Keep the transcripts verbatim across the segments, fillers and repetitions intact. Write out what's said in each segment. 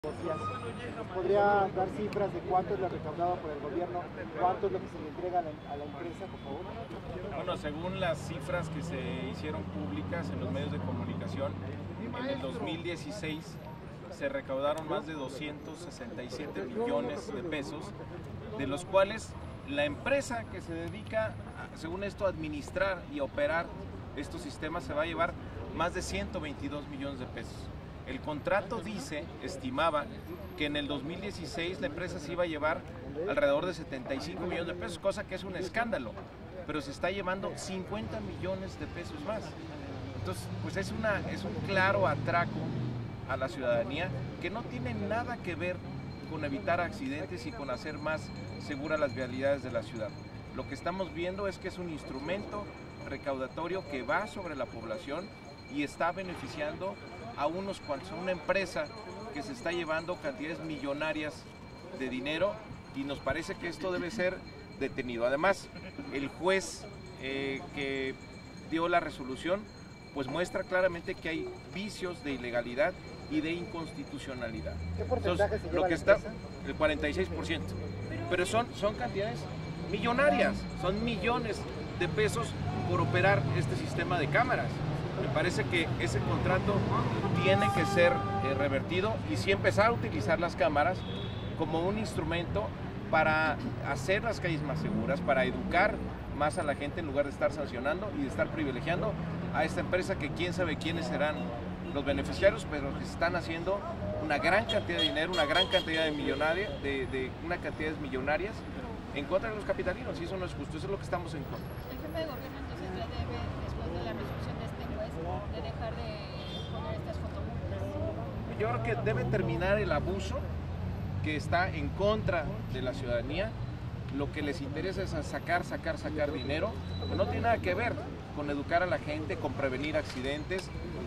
¿Nos podría dar cifras de cuánto es lo recaudado por el gobierno, cuánto es lo que se le entrega a la, a la empresa, por favor? Bueno, según las cifras que se hicieron públicas en los medios de comunicación, en el dos mil dieciséis se recaudaron más de doscientos sesenta y siete millones de pesos, de los cuales la empresa que se dedica, a, según esto, a administrar y a operar estos sistemas se va a llevar más de ciento veintidós millones de pesos. El contrato dice, estimaba, que en el dos mil dieciséis la empresa se iba a llevar alrededor de setenta y cinco millones de pesos, cosa que es un escándalo, pero se está llevando cincuenta millones de pesos más. Entonces, pues es, una, es un claro atraco a la ciudadanía que no tiene nada que ver con evitar accidentes y con hacer más seguras las vialidades de la ciudad. Lo que estamos viendo es que es un instrumento recaudatorio que va sobre la población y está beneficiando a unos cuantos, a una empresa que se está llevando cantidades millonarias de dinero, y nos parece que esto debe ser detenido. Además, el juez eh, que dio la resolución pues muestra claramente que hay vicios de ilegalidad y de inconstitucionalidad. ¿Qué porcentaje Entonces, se lleva lo que la está, empresa? el cuarenta y seis por ciento, pero son, son cantidades millonarias, son millones de pesos por operar este sistema de cámaras. Me parece que ese contrato tiene que ser eh, revertido y sí empezar a utilizar las cámaras como un instrumento para hacer las calles más seguras, para educar más a la gente en lugar de estar sancionando y de estar privilegiando a esta empresa que quién sabe quiénes serán los beneficiarios, pero que están haciendo una gran cantidad de dinero, una gran cantidad de millonaria, de, de una cantidades millonarias en contra de los capitalinos, y eso no es justo, eso es lo que estamos en contra. El jefe de gobierno entonces ya debe, después de la resolución de este juez, de dejar de poner estas fotomultas. Yo creo que debe terminar el abuso que está en contra de la ciudadanía. Lo que les interesa es sacar, sacar, sacar dinero, que no tiene nada que ver con educar a la gente, con prevenir accidentes.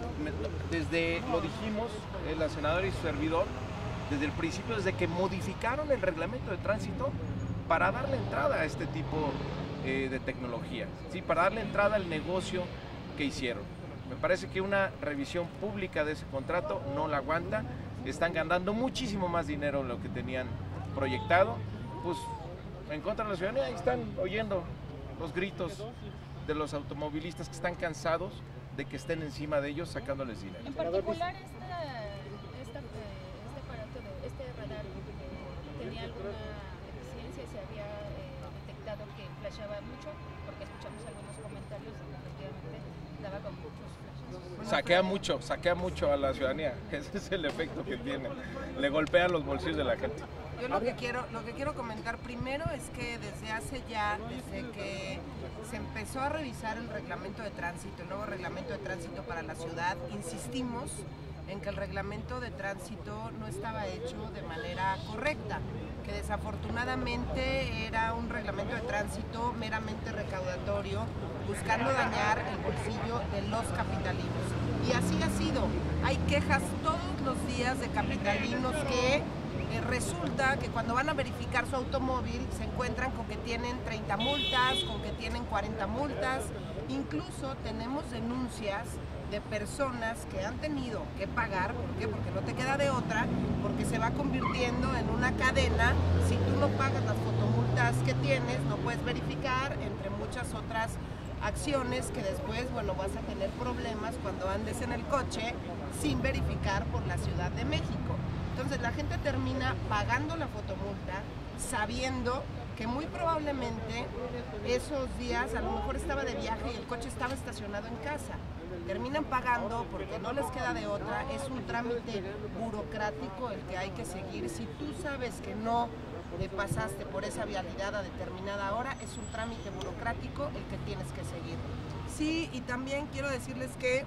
Desde, lo dijimos, la senadora y su servidor, desde el principio, desde que modificaron el reglamento de tránsito para darle entrada a este tipo eh, de tecnología, ¿sí? Para darle entrada al negocio que hicieron. Me parece que una revisión pública de ese contrato no la aguanta. Están ganando muchísimo más dinero de lo que tenían proyectado. Pues en contra de la ciudadanía, ahí están oyendo los gritos de los automovilistas que están cansados de que estén encima de ellos sacándoles dinero. En particular, esta, esta, este aparato, de, este radar, eh, tenía alguna deficiencia, se había eh, detectado que flashaba mucho, porque escuchamos algunos comentarios y efectivamente daba con muchos flashes. Saquea mucho, saquea mucho a la ciudadanía, ese es el efecto que tiene, le golpea los bolsillos de la gente. Yo lo que quiero, lo que quiero comentar primero es que desde hace ya, desde que se empezó a revisar el reglamento de tránsito, el nuevo reglamento de tránsito para la ciudad, insistimos en que el reglamento de tránsito no estaba hecho de manera correcta, que desafortunadamente era un reglamento de tránsito meramente recaudatorio, buscando dañar el bolsillo de los capitalinos. Y así ha sido. Hay quejas todos los días de capitalinos que eh, resulta que cuando van a verificar su automóvil se encuentran con que tienen treinta multas, con que tienen cuarenta multas. Incluso tenemos denuncias de personas que han tenido que pagar. ¿Por qué? Porque no te queda de otra, porque se va convirtiendo en una cadena. Si tú no pagas las fotomultas que tienes, no puedes verificar, entre muchas otras acciones que después, bueno, vas a tener problemas cuando andes en el coche sin verificar por la Ciudad de México. Entonces la gente termina pagando la fotomulta sabiendo que muy probablemente esos días a lo mejor estaba de viaje y el coche estaba estacionado en casa. Terminan pagando porque no les queda de otra, es un trámite burocrático el que hay que seguir. Si tú sabes que no te pasaste por esa vialidad a determinada hora, es un trámite burocrático el que tienes que seguir. Sí, y también quiero decirles que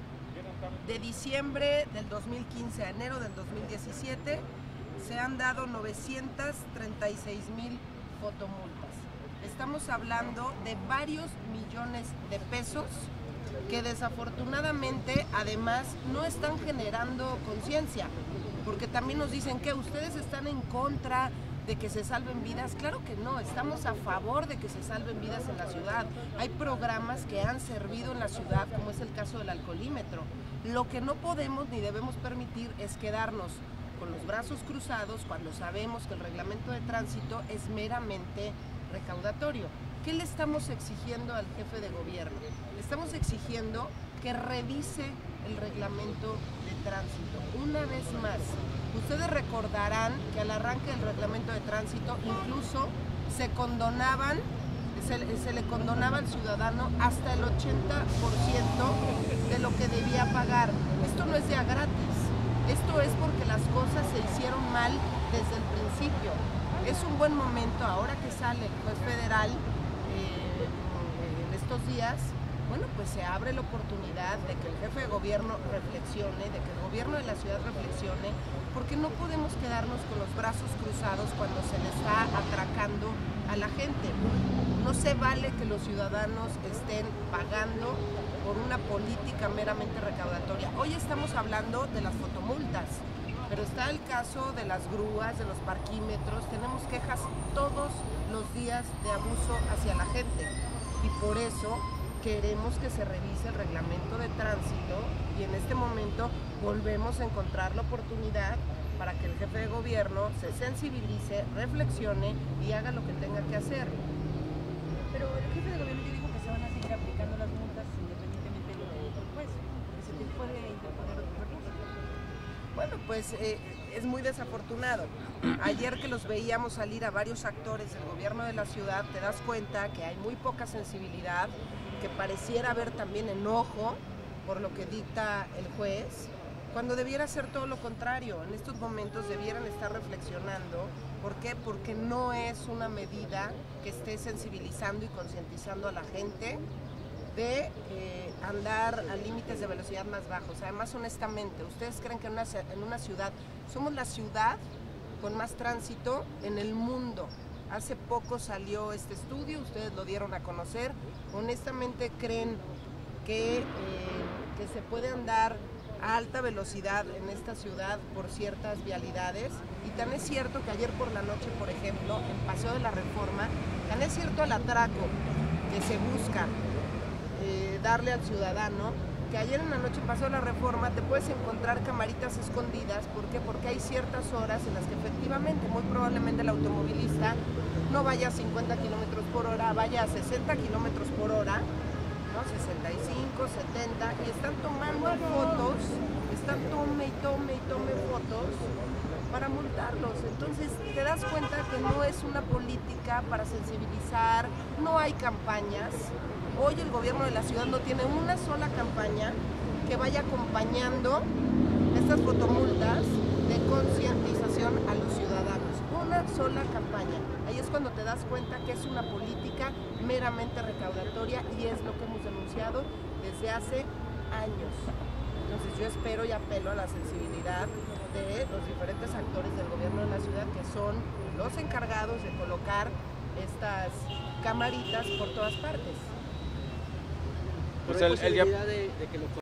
de diciembre del dos mil quince a enero del dos mil diecisiete se han dado novecientas treinta y seis mil fotomultas. Estamos hablando de varios millones de pesos que desafortunadamente además no están generando conciencia, porque también nos dicen que ustedes están en contra de que se salven vidas. Claro que no, estamos a favor de que se salven vidas en la ciudad. Hay programas que han servido en la ciudad, como es el caso del alcoholímetro. Lo que no podemos ni debemos permitir es quedarnos con los brazos cruzados cuando sabemos que el reglamento de tránsito es meramente recaudatorio. ¿Qué le estamos exigiendo al jefe de gobierno? Le estamos exigiendo que revise el reglamento de tránsito. Una vez más, ustedes recordarán que al arranque del reglamento de tránsito incluso se condonaban, se, se le condonaba al ciudadano hasta el ochenta por ciento de lo que debía pagar. Esto no es ya gratis, esto es porque las cosas se hicieron mal desde el principio. Es un buen momento, ahora que sale el juez federal eh, en estos días, bueno, pues se abre la oportunidad de que el jefe de gobierno reflexione, de que el gobierno de la ciudad reflexione, porque no podemos quedarnos con los brazos cruzados cuando se le está atracando a la gente. No se vale que los ciudadanos estén pagando por una política meramente recaudatoria. Hoy estamos hablando de las fotomultas, pero está el caso de las grúas, de los parquímetros. Tenemos quejas todos los días de abuso hacia la gente y por eso queremos que se revise el reglamento de tránsito y en este momento volvemos a encontrar la oportunidad para que el jefe de gobierno se sensibilice, reflexione y haga lo que tenga que hacer. Pero el jefe de gobierno dijo que se van a seguir aplicando las multas independientemente de lo que dijo el juez, porque se puede interponer otro recurso. Bueno, pues eh, es muy desafortunado. Ayer que los veíamos salir a varios actores del gobierno de la ciudad, te das cuenta que hay muy poca sensibilidad, que pareciera haber también enojo por lo que dicta el juez, cuando debiera ser todo lo contrario. En estos momentos debieran estar reflexionando. ¿Por qué? Porque no es una medida que esté sensibilizando y concientizando a la gente de eh, andar a límites de velocidad más bajos. Además, honestamente, ¿ustedes creen que en una, en una ciudad, somos la ciudad con más tránsito en el mundo? Hace poco salió este estudio, ustedes lo dieron a conocer. Honestamente, ¿creen que, eh, que se puede andar a alta velocidad en esta ciudad por ciertas vialidades? Y tan es cierto que ayer por la noche, por ejemplo, en Paseo de la Reforma, tan es cierto el atraco que se busca eh, darle al ciudadano, que ayer en la noche en Paseo de la Reforma te puedes encontrar camaritas escondidas. ¿Por qué? Porque hay ciertas horas en las que efectivamente, muy probablemente el automovilista no vaya a cincuenta kilómetros por hora, vaya a sesenta kilómetros por hora, ¿no? sesenta y cinco, setenta, y están tomando fotos, están tome y tome y tome fotos para multarlos. Entonces te das cuenta que no es una política para sensibilizar, no hay campañas. Hoy el gobierno de la ciudad no tiene una sola campaña que vaya acompañando estas fotomultas de concientización a los ciudadanos. Una sola campaña. Ahí es cuando te das cuenta que es una política meramente recaudatoria y es lo que hemos denunciado desde hace años. Entonces yo espero y apelo a la sensibilidad de los diferentes actores del gobierno de la ciudad, que son los encargados de colocar estas camaritas por todas partes. Pues el, el día... de, de que lo